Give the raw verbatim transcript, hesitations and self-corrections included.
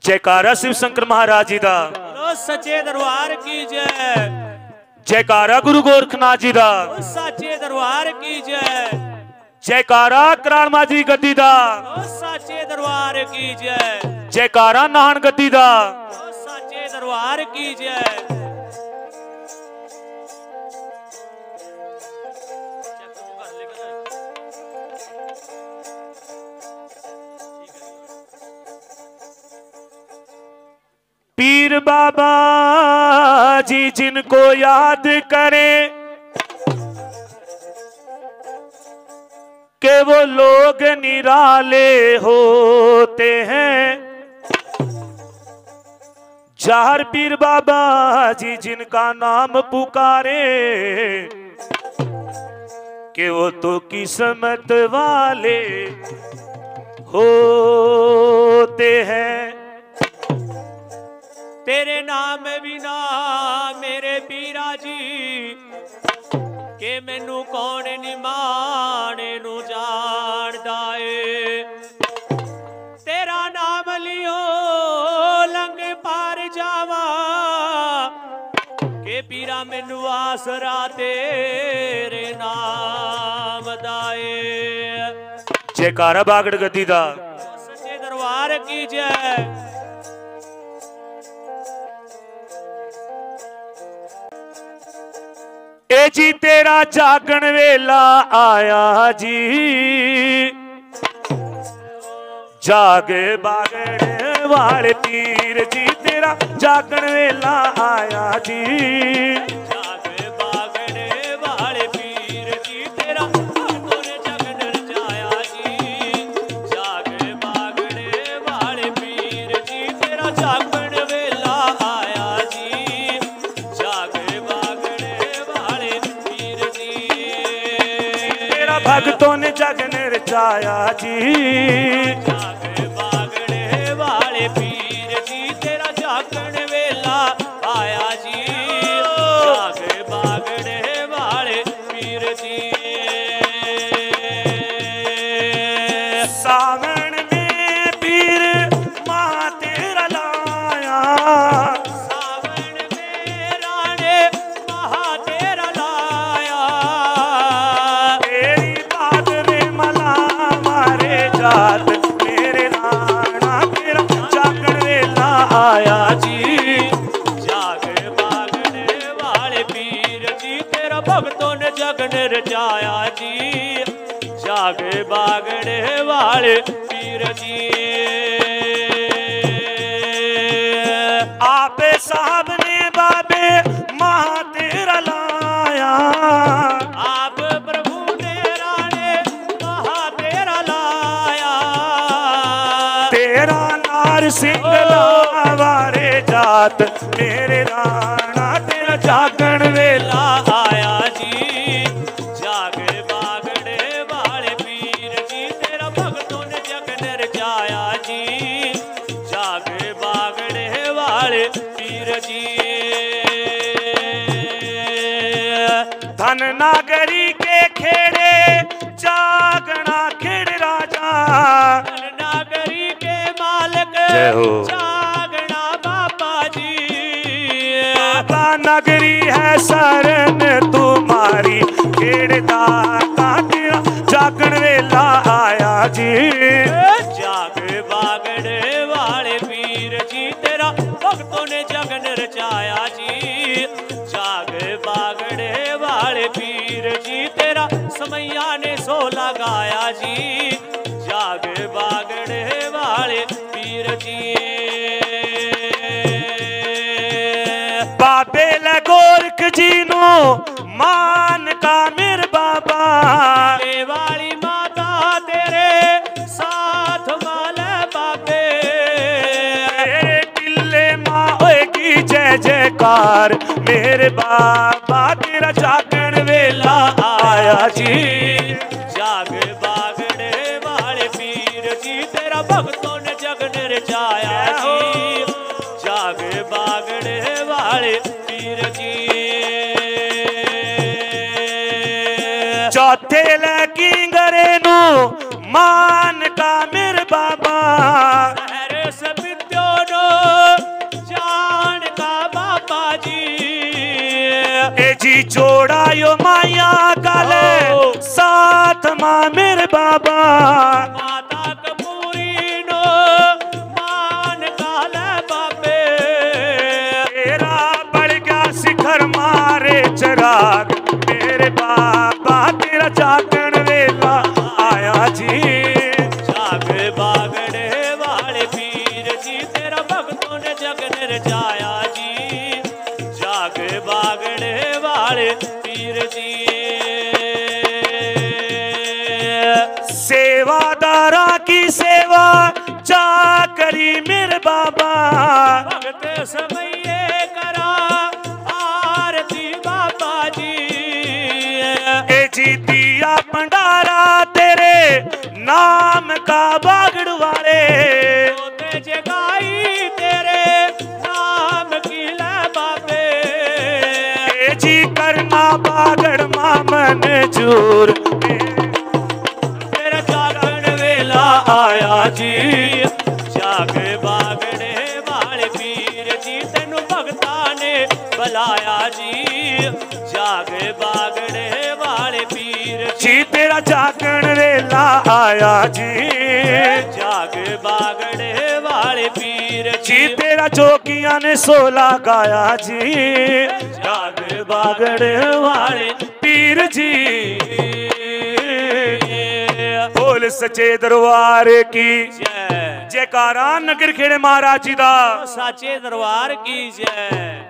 जयकारा शिव शंकर महाराज जी दा, सच्चे दरबार की जय। जयकारा गुरु गोरखनाथ जी दा, सच्चे दरबार की जय। जयकारा कराल माजी गद्दी दा, सच्चे दरबार की जय। जयकारा नाहन गद्दी दा, सच्चे दरबार की जय। पीर बाबा जी जिनको याद करें कि वो लोग निराले होते हैं। चार पीर बाबा जी जिनका नाम पुकारे कि वो तो किस्मत वाले होते हैं। तेरे नाम बिना मेरे पीरा जी के मैनू कौन निमाने नू जानदा ए। तेरा नाम लियो लंग पार जावा के पीरा मैनू आसरा तेरे नाम दाए। जयकारा बागड़ गद्दी दा, सच्चे दरबार की जय। ए जी तेरा जागण वेला आया जी, जाग बागड़ वाले पीर जी तेरा जागण वेला आया जी। जाग बागड़ वाले पीर जी तेरा भक्तों ने जगन रचाया जी। जाग बागड़ वाले पीर जी तेरा जागण वेला आया जी। जाग भक्तों ने जगन रचाया जी। जाग बागड़े वाले पीर जी तेरा जागण वेला आया जी। जाग बागड़े वाले पीर जी। सावन में पीर मां तेरा लाया, सावन में राणे महा तेरा लाया। जात मेरे राणा तेरा जागण वेला आया जी। जाग बागड़े वाले पीर जी तेरा भक्तों ने जगन रचाया जी। जाग बागड़े वाले पीर जी। आपे साहब ने बाबे महा तेरा लाया। आप प्रभु ने राणे महा तेरा लाया। तेरा नार सिंह लावारे जात मेरे राणा तेरा जागण वेला आया जी। जाग बागड़े वाले पीर जी तेरा भक्तों ने जगन रचाया जी। जाग बागड़े वाले पीर जी। धन नागरी के खेड़े जागना खेड़ राजा। धन नागरी के मालिक जागना बाबा जी। बाबा नगरी है शरण तुम्हारी खेड़दाता तेरा जागण वेला आया जी। जाग बागड़े वाले पीर जी तेरा भक्तों ने जगन रचाया जी। जाग बागड़े वाले पीर जी तेरा समैया ने सो लगाया जी। जाग बागड़े वाले पीर जी। बाबे लगोरख जी नो मान का मेरे बाबा। ये वाली माता तेरे साथ माले बाबे। तेरे टिल्ले माँ होएगी जय जयकार मेरे बाबा तेरा जागण वेला आया जी। जाग बागड़े वाले पीर जी तेरा भक्तों ने जगन रचाया जी। जाग बागड़े वाले पीर जी। चौथे लगी गरे नो मान का मेरे बाबा। सहरे से विद्यो नो जी जोड़ा यो माया काले साथ मां मेरे बाबा माता कपूरी नो मान काले बाबे तेरा बढ़ गया शिखर मारे चिराग मेरे बाबा तेरा जागण वेला आया जी जाग बागड़े वाले पीर जी तेरा भक्तों ने जग नरचाया जी जाग बागड़े वाले पीर जी सेवादारा की सेवा चाकरी मेरे बाबा भगत समये करा आरती बाबा जी ए जी दिया भंडारा तेरे नाम का बागड़ वाले ते जगाई तेरे नाम की ले बाबे ए जी करना बागड़ मामन जूर तेरा जागण वेला आया जी जाग बागड़े वाले पीर जी तेनू भगता ने बुलाया जी जाग बागड़े वाले पीर जी तेरा जागण वेला आया जी जाग बागड़े वाले पीर जी तेरा जोगिया ने सोला गाया जी जाग बागड़ वाले पीर जी बोल सच्चे दरबार की जय जयकारा नगर खेड़े महाराज जी दा साचे दरबार की जय।